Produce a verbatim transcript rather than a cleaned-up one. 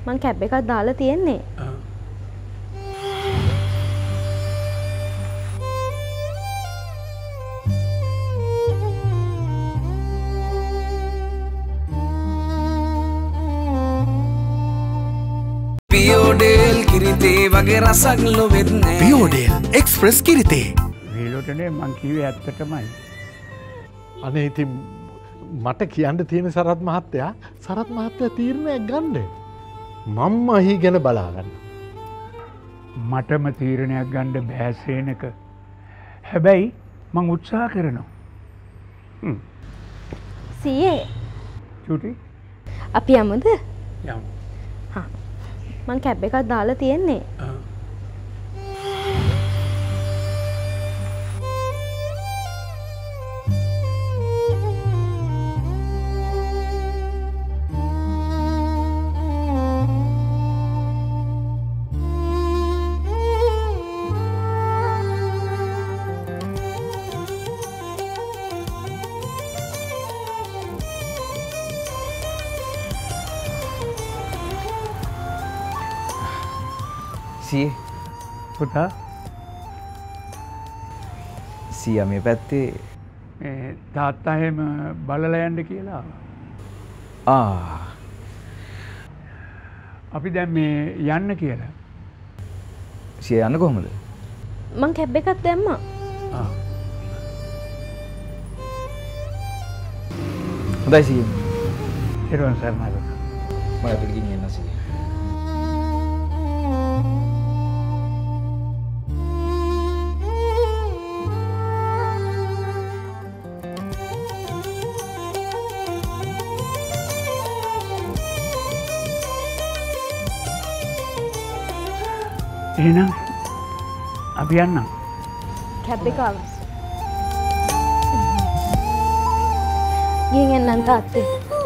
මං කැබ් එකක් දාලා තියෙන්නේ. පියෝඩේල් කිරිතේ වගේ රසක් ලොවෙන්නේ. පියෝඩේල් එක්ස්ප්‍රස් කිරිතේ. වීලොටනේ මං කිව්වේ ඇත්තටමයි. අනේ ඉතින් මට කියන්න තියෙන සරත් මහත්තයා සරත් මහත්තයා තීරණයක් ගන්න. මම්ම අහි ගැන බලාගන්න. මටම තීරණයක් ගන්න බෑ සේනක. හැබැයි මං උත්සාහ කරනවා. හ්ම්. සීයේ. චුටි. අපි යමුද? යමු. හා. මං කැබ් එකක් දාලා තියෙන්නේ. ආ. සිය පුතා සියා මේ පැත්තේ මේ තාත්තා එහෙම බලලා යන්න කියලා. ආ අපි දැන් මේ යන්න කියලා. සිය යන්න කොහමද? මං කැබ් එකක් දැම්මා. ආ. හොඳයි සිය. ඊළඟ සර්ණයි. මම අපිට ගිහින් එන්න සිය. එහෙනම් අපි යන්නම්. කැබ් එක ආවා. ගිහින් එන්නම් තාත්තේ.